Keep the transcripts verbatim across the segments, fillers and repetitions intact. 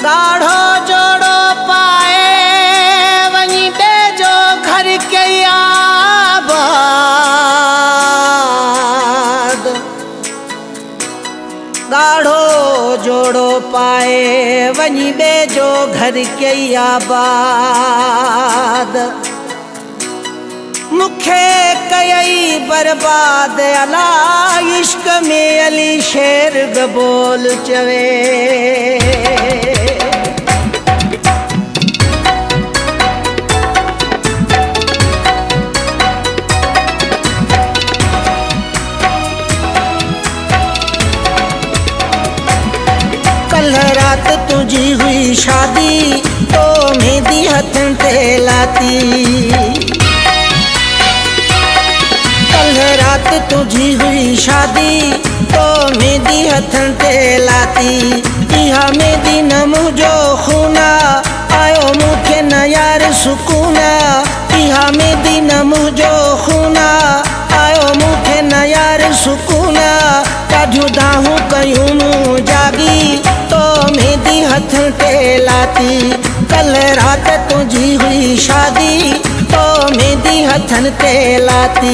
गाढ़ो जोड़ो पाए वहीं बेजो घर के आबाद। गाढ़ो जोड़ो पाए वहीं बेजो घर के आबाद। मुखे कई बर्बाद अला इश्क में अली शेर गबोल चवे। कल रात तुझी हुई शादी तो मेहंदी हथन ते लाती। कल रात तुझी हुई शादी तो मेहंदी हथन ते लाती। इहा मेहंदी न मुझो खूना आयो मुखे न यार सुकूना। इहा मेहंदी न मुझो खूना आयो मुखे न यार सुकूना। काजू दाहू कयूं मूं जागी तो मेहंदी हथन ते लाती। कल रात तुझी हुई शादी तो मेहंदी हथन ते लाती।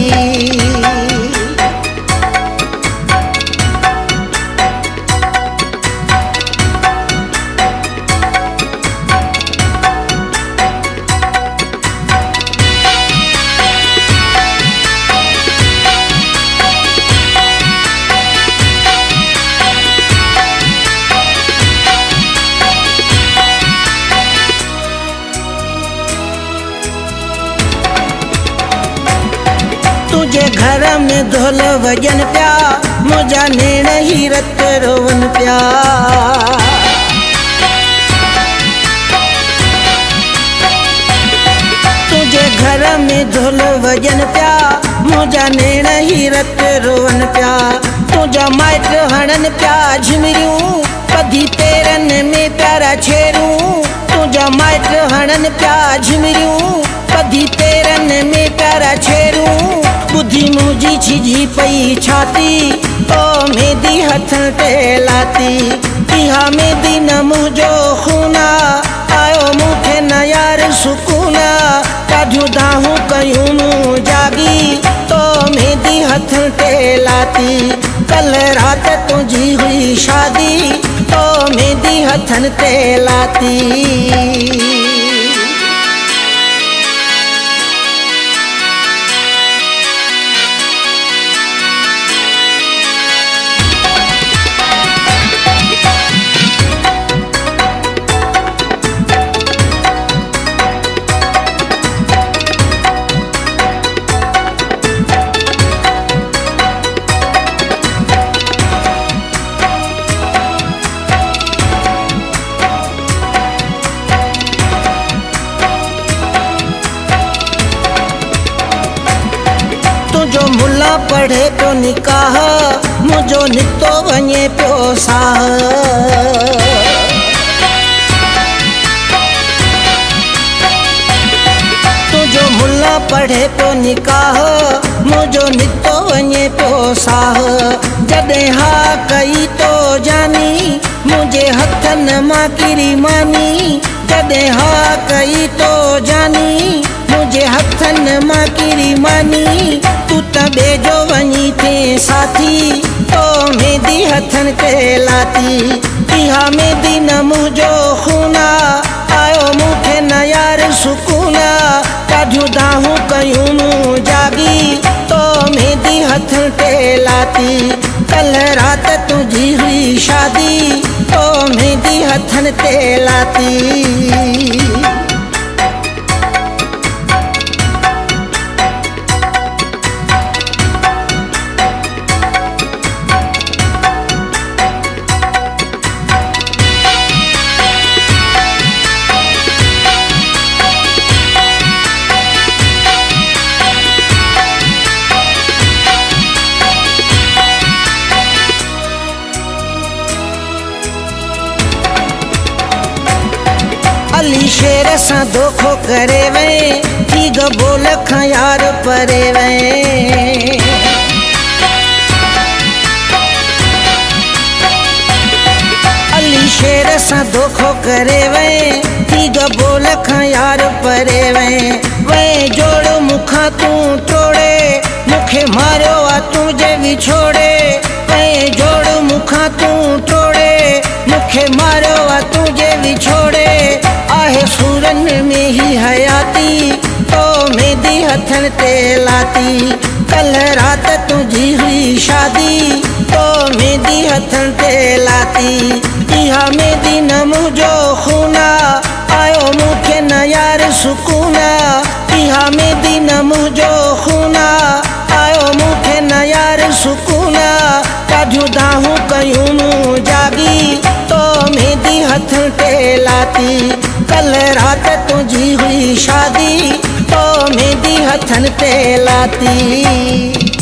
तुझे घर में ढोल वजन प्या मुझा नेण ही रत रोवन प्या। तुझे घर में ढोल वजन प्या मुझा नेण ही रत रोवन प्या। तुझा माइट हणन प्या झिमरियूं पधी पेरन में प्यारा छेरूं। तुझा माइट हणन प्या झिमरियूं पधी पेरन में प्यारा छेरूं। बुद्धि मुझी छिजी पई छाती तो मेहंदी हथन ते लाती। इहा मेहंदी न मुझो खूना आयो मुखे न यार सुकूना। काजू दाहू कयूं मूं जागी तो मेहंदी हथन ते लाती। कल रात तुझी हुई शादी तो मेहंदी हथन ते लाती। तुझो मुल्ला पढ़े तो निकाह मुझो नितो वञे पियो साह। तुझो मुल्ला पढ़े तो निकाह मुझो नितो वञे पियो साह। जॾहिं हा कई तो जानी मुझे हथन मां किरी मानी। जॾहिं हा कई तो जानी मुझे हथन मां किरी मानी। तू त बेजो वञी थे साथी तो मेहंदी हथन ते लाती। इहा मेहंदी न मुझो खूना आयो मुखे न यार सुकूना। काजू दाहू कयूं मूं जागी तो मेहंदी हथन ते लाती। कल रात तुझी हुई शादी तो मेहंदी हथन ते लाती। अली शेर सां धोखो करे वे थी गबोल खां यार परे वे। अली शेर यार सां धोखो करे वे थी गबोल खां यार परे वे वे जोड़ मुखा तू तोड़े मुखे मारियो आ तुझे विछोड़े वे जोड़ मुखा तू तोड़े मुखे मारियो आ तुझे विछोड़े आहे सूरन में ही हयाती तो मेहंदी हथन ते लाती कल रात तुझी हुई शादी तो मेहंदी हथन ते लाती इहा मेहंदी न मुझो खूना आयो मुखे न यार सुकूना इहा मेहंदी न मुझो खूना आयो मुखे न यार सुकूना काजू दाहू कयूं मूं जागी तो मेहंदी हथन ते लाती कल रात तुझी हुई शादी तो मेहंदी हथन ते लाती।